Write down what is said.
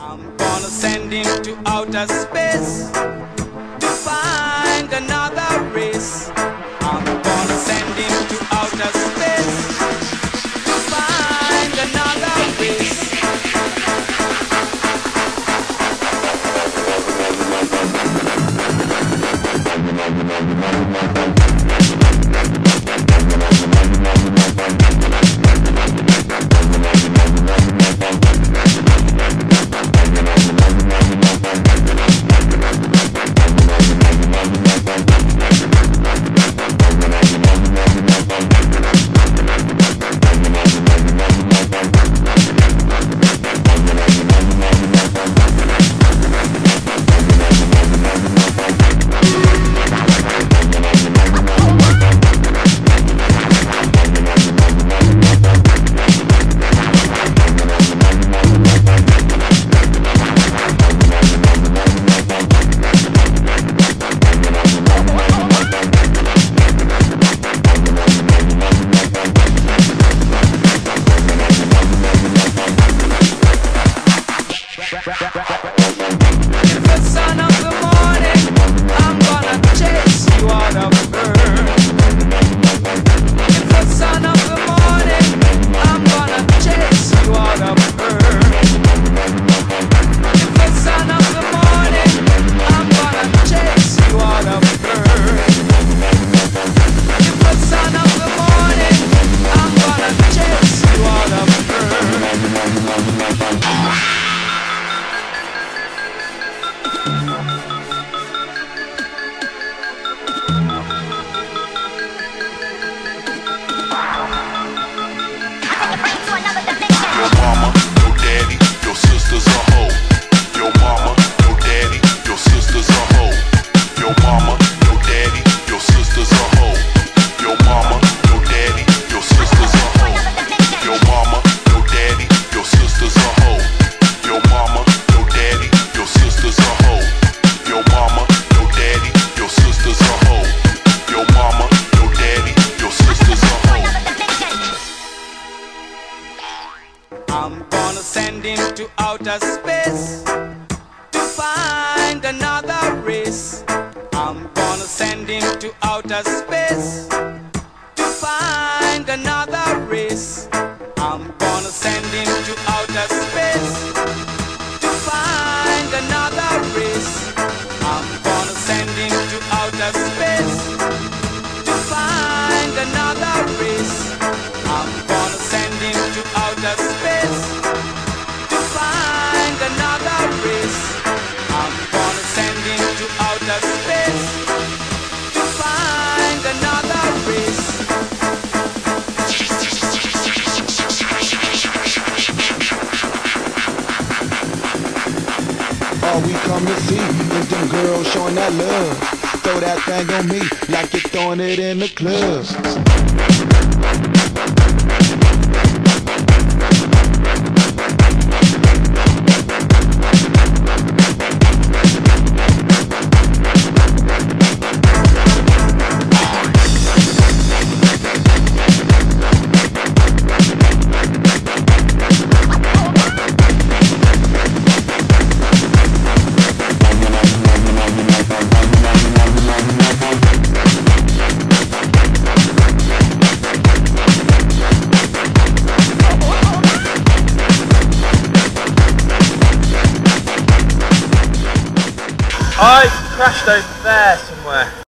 I'm gonna send him to outer space to find another race. I'm gonna send him to outer space to find another race. In the sun of the morning, I'm gonna chase you out of earth. In the sun of the morning, I'm gonna chase you out of earth. In the sun of the morning, I'm gonna chase you out of earth. In the sun of the morning, I'm gonna chase you out of earth. Your mama, your daddy, your sister's a hoe. Your mama, your daddy, your sister's a hoe. Your mama, your daddy, your sister's a hoe. Your mama, your daddy, your sister's a hoe. Your mama, your daddy, your sister's a hoe. Your mama, your daddy, your sister's a hoe. Your mama, your daddy, your sister's a hoe. Your mama, your daddy, your sister's a hoe. I'm gonna send him to outer space to find another race. I'm gonna send him to outer space to find another race. I'm gonna send him to outer space to find another race. I'm gonna send him to outer space to find another race. I'm gonna send him to outer space to find another race. I'm gonna send him to outer space to find another race. All we come to see is them girls showing that love. Throw that thing on me like you're throwing it in the club. I crashed over there somewhere.